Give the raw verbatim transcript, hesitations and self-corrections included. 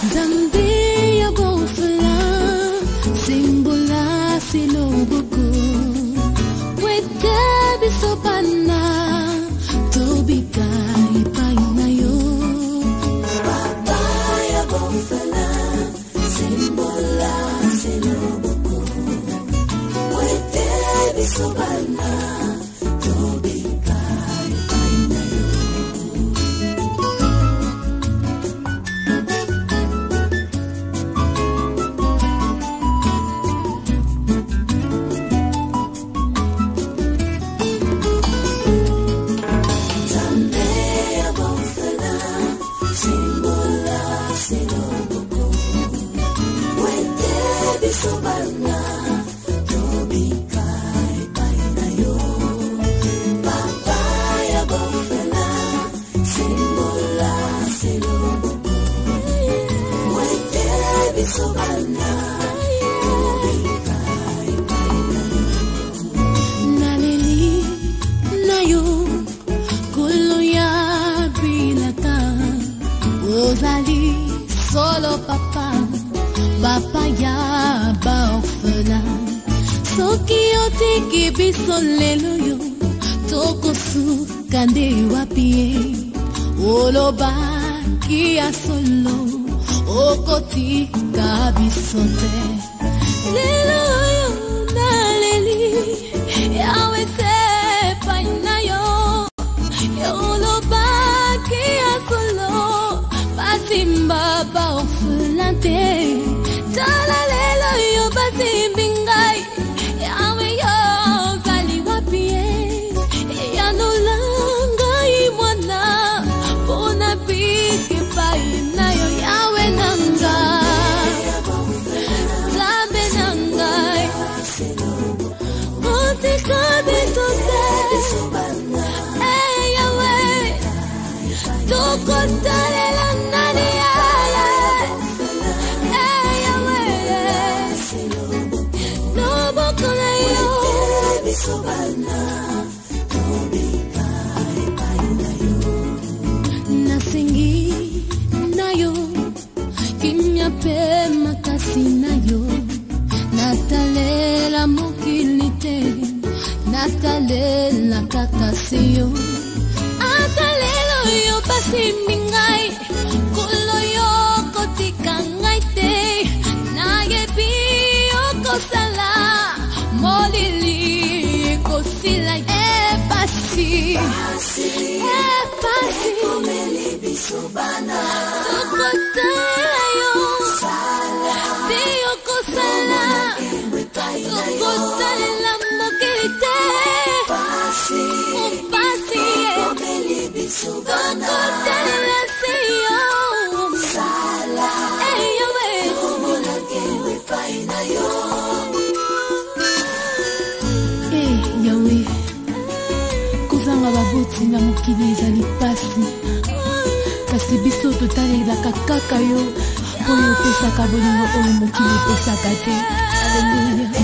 Zambi ya bofla, simbola silobuku. Wete bisobana, tobika ipaina yo. Baba ya bofla, simbola silobuku. Wete bisobana, tobika ipaina yo. Sobana, tobika ipaina yo. Papaya bofela, simbola silobuku. Wete bisobana, tobika ipaina yo. Naleli na yo, kulo ya binata. Ozali solo papa. Papa ya ba orphelin soki otiki biso lelo yo tokosu kande wapie oloba kia solo okotika biso te lelo yo naleli yawe te paina yo oloba kia solo pasimba ba orphelin te. Tala lelo yo basi bingai yawe yo vali wapie ya no langa imwana pona piki paina yo yawe nanga zambe nangai monte kade tote eh yawe toko tale la nani ya sobana, tobika ipaina yo. Nasingi na yo, kimya pe makasi na yo. Natalela mokilite, natalela kakasi yo. Atalelo yo pasi mingai, kulo yo kotika ngai te. Nayebi yo kosala, molili. Sila e pasi, e pasi, come li bisobana. Toko tayo, sala, Dio kosala. Toko tayo la mokilite, pasi, pasi, come li bisobana. Toko tayo la seyo, sala, e yo e, como la que me paina yo. Babuti na mokili ezali pasi kasi biso totalelaka kaka yo oyo opesaka bolingo oyo mokili epesaka te. Alleluya.